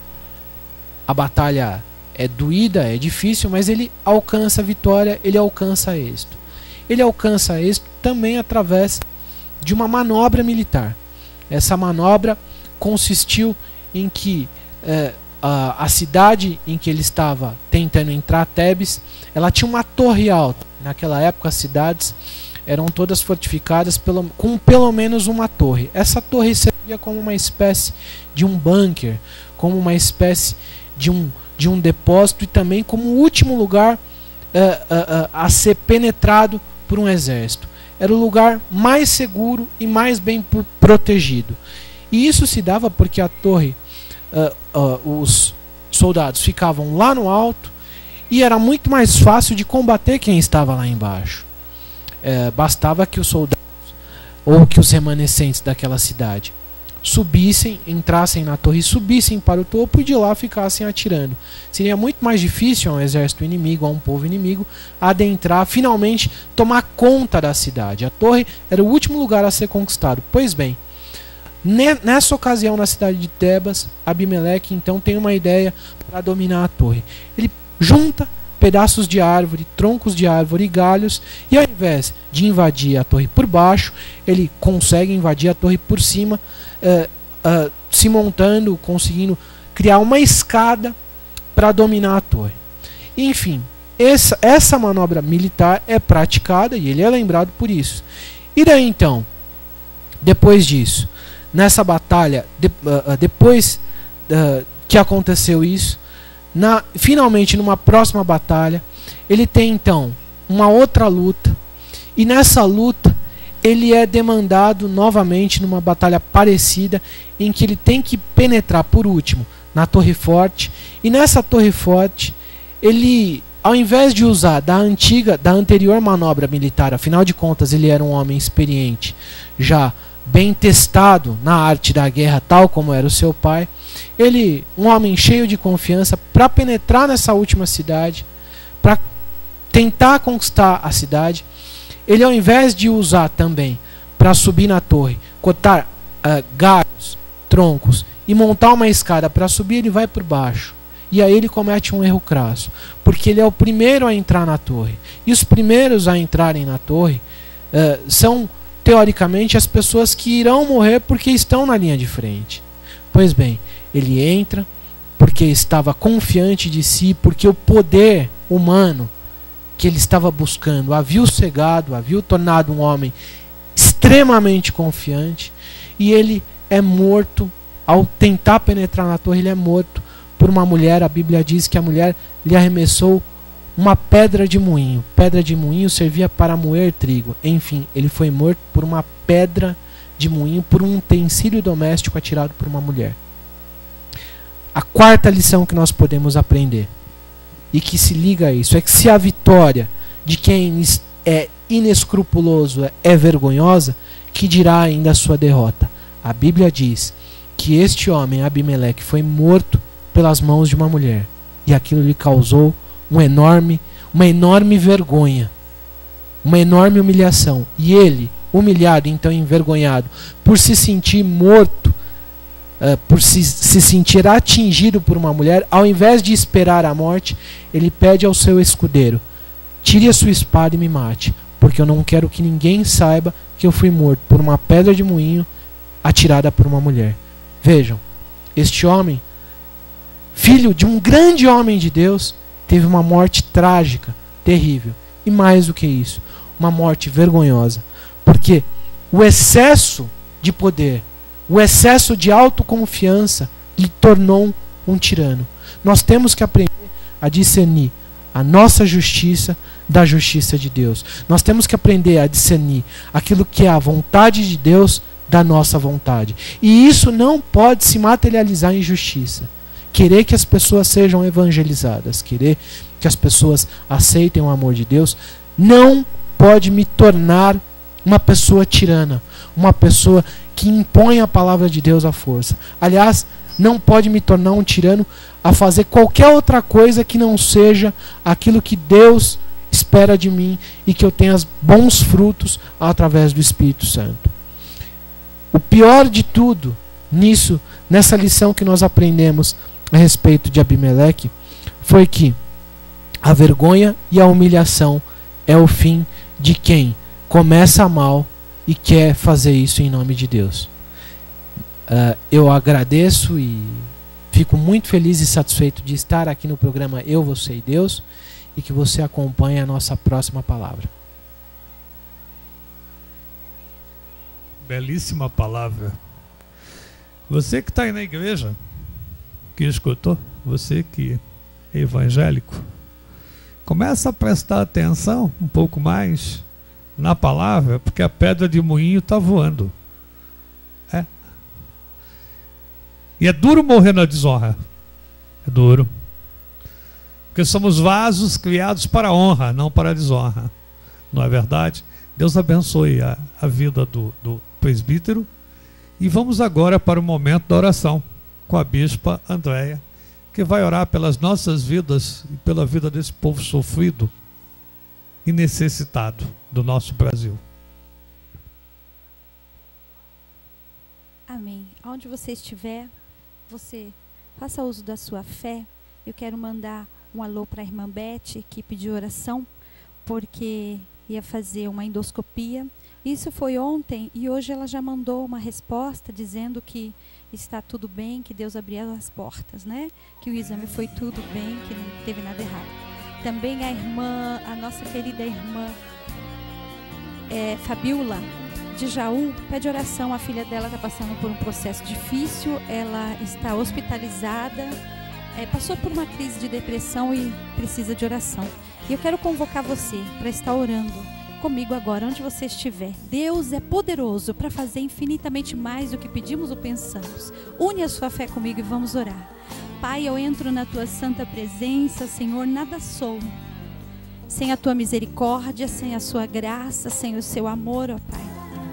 a batalha é doída, é difícil, mas ele alcança a vitória, ele alcança êxito. Ele alcança êxito também através de uma manobra militar. Essa manobra consistiu em que é, a, a cidade em que ele estava tentando entrar, Tebes, ela tinha uma torre alta. Naquela época as cidades eram todas fortificadas pelo, com pelo menos uma torre. Essa torre servia como uma espécie de um bunker, como uma espécie de um, de um depósito e também como o último lugar uh, uh, uh, a ser penetrado por um exército. Era o lugar mais seguro e mais bem protegido. E isso se dava porque a torre, uh, uh, os soldados ficavam lá no alto e era muito mais fácil de combater quem estava lá embaixo. Uh, bastava que os soldados ou que os remanescentes daquela cidade subissem, entrassem na torre, subissem para o topo e de lá ficassem atirando. Seria muito mais difícil a um exército inimigo, a um povo inimigo, adentrar, finalmente tomar conta da cidade. A torre era o último lugar a ser conquistado. Pois bem, nessa ocasião na cidade de Tebas, Abimeleque então tem uma ideia para dominar a torre. Ele junta pedaços de árvore, troncos de árvore e galhos, e ao invés de invadir a torre por baixo, ele consegue invadir a torre por cima, uh, uh, se montando, conseguindo criar uma escada para dominar a torre. Enfim, essa, essa manobra militar é praticada e ele é lembrado por isso. E daí então, depois disso, nessa batalha, de, uh, depois uh, que aconteceu isso, Na, finalmente numa próxima batalha ele tem então uma outra luta, e nessa luta ele é demandado novamente numa batalha parecida, em que ele tem que penetrar por último na Torre Forte, e nessa Torre Forte ele, ao invés de usar da antiga, da anterior manobra militar, afinal de contas ele era um homem experiente, já bem testado na arte da guerra, tal como era o seu pai, ele, um homem cheio de confiança, para penetrar nessa última cidade, para tentar conquistar a cidade, ele, ao invés de usar também para subir na torre, cortar uh, galhos, troncos e montar uma escada para subir, ele vai por baixo. E aí ele comete um erro crasso, porque ele é o primeiro a entrar na torre. E os primeiros a entrarem na torre uh, são, teoricamente, as pessoas que irão morrer porque estão na linha de frente. Pois bem, ele entra porque estava confiante de si, porque o poder humano que ele estava buscando havia o cegado, havia o tornado um homem extremamente confiante, e ele é morto. Ao tentar penetrar na torre, ele é morto por uma mulher. A Bíblia diz que a mulher lhe arremessou uma pedra de moinho. Pedra de moinho servia para moer trigo. Enfim, ele foi morto por uma pedra de moinho, por um utensílio doméstico atirado por uma mulher. A quarta lição que nós podemos aprender, e que se liga a isso, é que se a vitória de quem é inescrupuloso é vergonhosa, que dirá ainda a sua derrota? A Bíblia diz que este homem, Abimeleque, foi morto pelas mãos de uma mulher, e aquilo lhe causou um enorme, uma enorme vergonha, uma enorme humilhação. E ele, humilhado, então envergonhado, por se sentir morto, uh, por se, se sentir atingido por uma mulher, ao invés de esperar a morte, ele pede ao seu escudeiro: tire a sua espada e me mate, porque eu não quero que ninguém saiba que eu fui morto por uma pedra de moinho atirada por uma mulher. Vejam, este homem, filho de um grande homem de Deus, teve uma morte trágica, terrível. E mais do que isso, uma morte vergonhosa. Porque o excesso de poder, o excesso de autoconfiança lhe tornou um tirano. Nós temos que aprender a discernir a nossa justiça da justiça de Deus. Nós temos que aprender a discernir aquilo que é a vontade de Deus da nossa vontade. E isso não pode se materializar em justiça. Querer que as pessoas sejam evangelizadas, querer que as pessoas aceitem o amor de Deus, não pode me tornar uma pessoa tirana, uma pessoa que impõe a palavra de Deus à força. Aliás, não pode me tornar um tirano a fazer qualquer outra coisa que não seja aquilo que Deus espera de mim e que eu tenha bons frutos através do Espírito Santo. O pior de tudo nisso, nessa lição que nós aprendemos a respeito de Abimeleque, foi que a vergonha e a humilhação é o fim de quem começa mal e quer fazer isso em nome de Deus. Uh, eu agradeço e fico muito feliz e satisfeito de estar aqui no programa Eu, Você e Deus, e que você acompanhe a nossa próxima palavra. Belíssima palavra. Você que está aí na igreja, que escutou, você que é evangélico, começa a prestar atenção um pouco mais na palavra, porque a pedra de moinho está voando. É. E é duro morrer na desonra. É duro. Porque somos vasos criados para a honra, não para a desonra. Não é verdade? Deus abençoe a, a vida do, do presbítero. E vamos agora para o momento da oração com a bispa Andréia, que vai orar pelas nossas vidas e pela vida desse povo sofrido e necessitado do nosso Brasil. Amém. Onde você estiver, você faça uso da sua fé. Eu quero mandar um alô para a irmã Beth, que pediu oração, porque ia fazer uma endoscopia. Isso foi ontem e hoje ela já mandou uma resposta dizendo que está tudo bem, que Deus abriu as portas, né? Que o exame foi tudo bem, que não teve nada errado. Também a irmã, a nossa querida irmã é, Fabiola, de Jaú, pede oração. A filha dela está passando por um processo difícil, ela está hospitalizada, é, passou por uma crise de depressão e precisa de oração. E eu quero convocar você para estar orando comigo agora, onde você estiver. Deus é poderoso para fazer infinitamente mais do que pedimos ou pensamos. Une a sua fé comigo e vamos orar. Pai, eu entro na tua santa presença, Senhor, nada sou sem a tua misericórdia, sem a sua graça, sem o seu amor, ó Pai.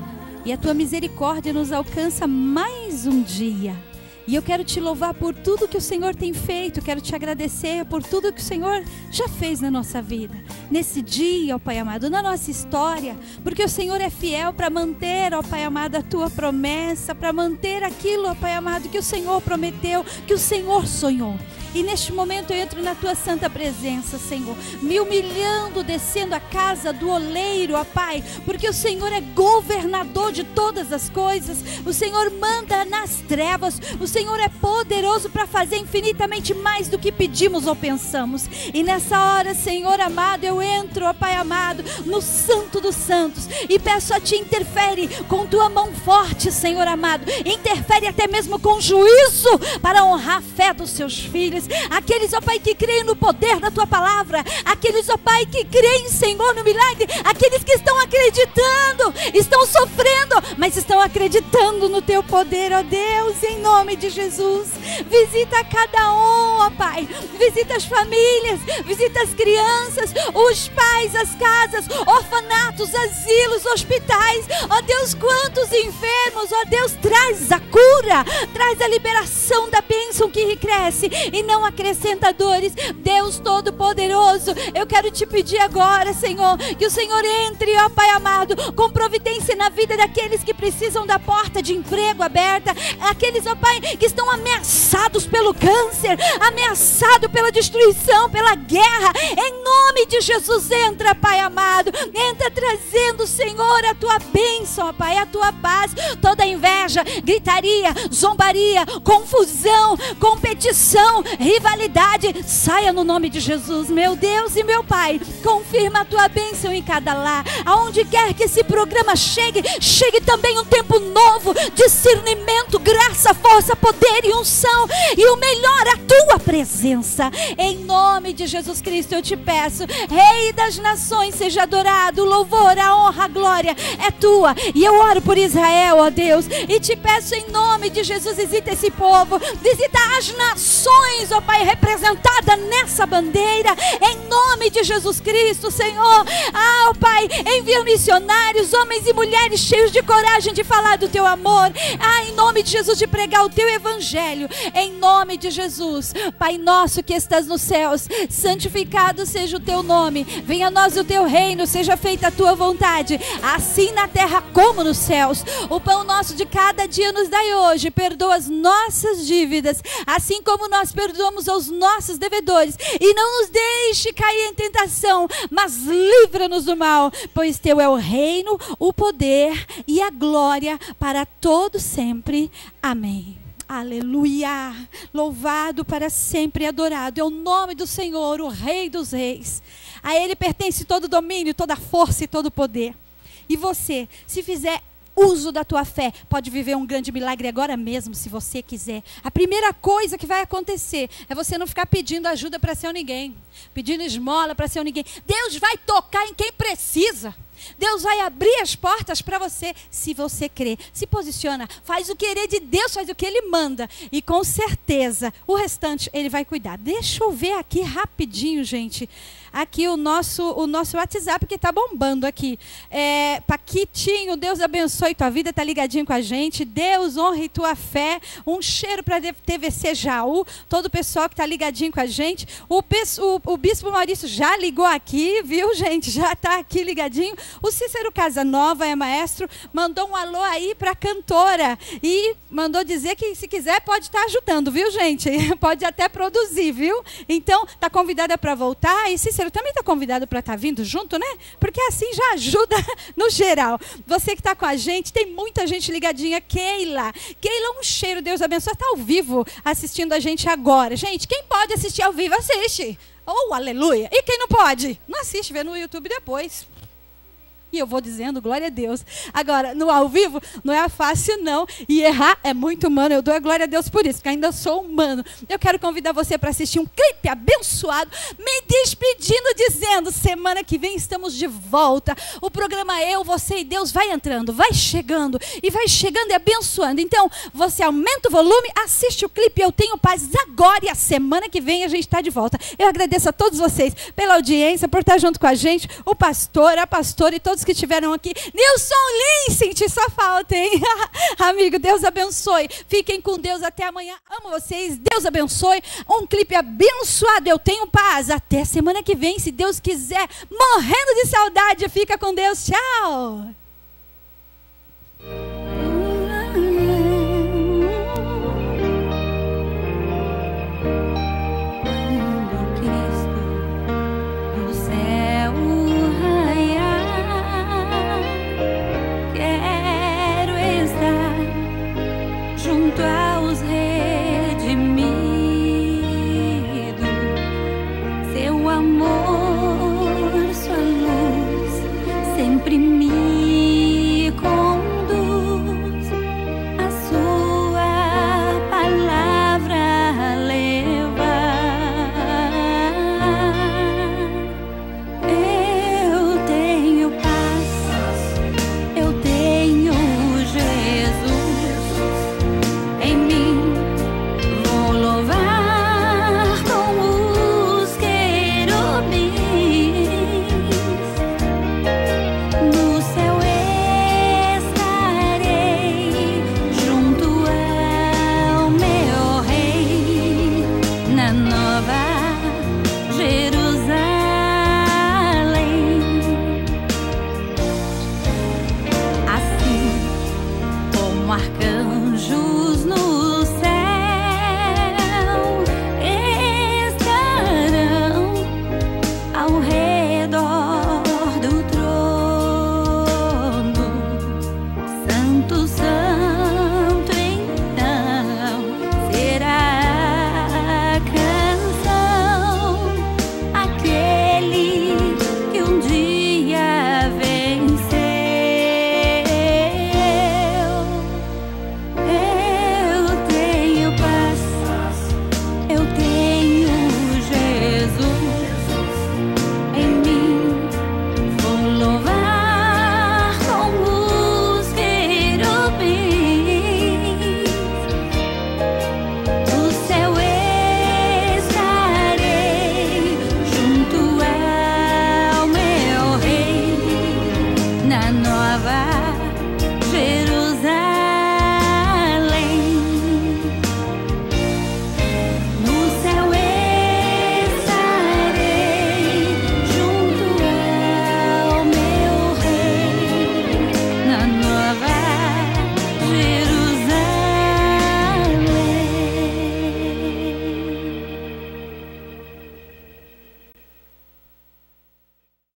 E a tua misericórdia nos alcança mais um dia. E eu quero te louvar por tudo que o Senhor tem feito, quero te agradecer por tudo que o Senhor já fez na nossa vida, nesse dia, ó Pai amado, na nossa história, porque o Senhor é fiel para manter, ó Pai amado, a tua promessa, para manter aquilo, ó Pai amado, que o Senhor prometeu, que o Senhor sonhou. E neste momento eu entro na tua santa presença, Senhor, me humilhando, descendo a casa do oleiro, ó Pai, porque o Senhor é governador de todas as coisas, o Senhor manda nas trevas, o Senhor é poderoso para fazer infinitamente mais do que pedimos ou pensamos. E nessa hora, Senhor amado, eu entro, ó Pai amado, no Santo dos Santos e peço a Ti, interfere com Tua mão forte, Senhor amado, interfere até mesmo com juízo para honrar a fé dos Seus filhos, aqueles, ó Pai, que creem no poder da Tua palavra, aqueles, ó Pai, que creem, Senhor, no milagre, aqueles que estão acreditando, estão sofrendo, mas estão acreditando no Teu poder, ó Deus, em nome de Jesus. Visita cada um, ó Pai, visita as famílias, visita as crianças, os pais, as casas, orfanatos, asilos, hospitais, ó Deus, quantos enfermos, ó Deus, traz a cura, traz a liberação da bênção que cresce e não acrescenta dores. Deus Todo-Poderoso, eu quero te pedir agora, Senhor, que o Senhor entre, ó Pai amado, com providência na vida daqueles que precisam da porta de emprego aberta, aqueles, ó Pai, que estão ameaçados pelo câncer, ameaçados pela destruição, pela guerra. Em nome de Jesus, entra, Pai amado, entra trazendo, Senhor, a Tua bênção, ó Pai, a Tua paz. Toda inveja, gritaria, zombaria, confusão, competição, rivalidade, saia no nome de Jesus, meu Deus e meu Pai. Confirma a Tua bênção em cada lar, aonde quer que esse programa chegue, chegue também um tempo novo, discernimento, graça, força, poder e unção, e o melhor, a Tua presença. Em nome de Jesus Cristo eu te peço, Rei das nações, seja adorado, o louvor, a honra, a glória é Tua. E eu oro por Israel, ó Deus, e te peço em nome de Jesus, visita esse povo, visita as nações, ó Pai, representada nessa bandeira, em nome de Jesus Cristo, Senhor. Ah, ó Pai, envia missionários, homens e mulheres cheios de coragem de falar do Teu amor, ah, em nome de Jesus, de pregar o Teu evangelho, em nome de Jesus. Pai nosso que estás nos céus, santificado seja o Teu nome, venha a nós o Teu reino, seja feita a Tua vontade, assim na terra como nos céus. O pão nosso de cada dia nos dai hoje, perdoa as nossas dívidas, assim como nós perdoamos aos nossos devedores, e não nos deixe cair em tentação, mas livra-nos do mal, pois Teu é o reino, o poder e a glória para todo sempre. Amém. Aleluia! Louvado para sempre e adorado é o nome do Senhor, o Rei dos Reis. A Ele pertence todo o domínio, toda a força e todo o poder. E você, se fizer uso da tua fé, pode viver um grande milagre agora mesmo, se você quiser. A primeira coisa que vai acontecer é você não ficar pedindo ajuda para seu ninguém, pedindo esmola para seu ninguém. Deus vai tocar em quem precisa. Deus vai abrir as portas para você, se você crer. Se posiciona, faz o querer de Deus, faz o que Ele manda. E com certeza, o restante Ele vai cuidar. Deixa eu ver aqui rapidinho, gente. Aqui o nosso, o nosso WhatsApp que está bombando aqui. É, Paquitinho, Deus abençoe tua vida, tá ligadinho com a gente. Deus honre tua fé. Um cheiro para T V C Jaú. Todo o pessoal que está ligadinho com a gente. O, o, o Bispo Maurício já ligou aqui, viu, gente? Já está aqui ligadinho. O Cícero Casanova é maestro, mandou um alô aí para a cantora e mandou dizer que se quiser pode estar ajudando, viu, gente? Pode até produzir, viu? Então, tá convidada para voltar e Cícero também está convidado para estar tá vindo junto, né? Porque assim já ajuda no geral. Você que está com a gente, tem muita gente ligadinha. Keila, Keila, um cheiro, Deus abençoe, está ao vivo assistindo a gente agora. Gente, quem pode assistir ao vivo, assiste. Oh, aleluia! E quem não pode? Não assiste, vê no YouTube depois. E eu vou dizendo, glória a Deus. Agora, no ao vivo, não é fácil não. E errar é muito humano. Eu dou a glória a Deus por isso, porque ainda sou humano. Eu quero convidar você para assistir um clipe abençoado, me despedindo, dizendo, semana que vem estamos de volta. O programa Eu, Você e Deus vai entrando, vai chegando, e vai chegando e abençoando. Então, você aumenta o volume, assiste o clipe Eu Tenho Paz agora, e a semana que vem a gente está de volta. Eu agradeço a todos vocês pela audiência, por estar junto com a gente, o pastor, a pastora e todos que estiveram aqui. Nilson Lin, senti sua falta, hein? Amigo, Deus abençoe. Fiquem com Deus até amanhã. Amo vocês. Deus abençoe. Um clipe abençoado. Eu Tenho Paz. Até semana que vem, se Deus quiser. Morrendo de saudade. Fica com Deus. Tchau.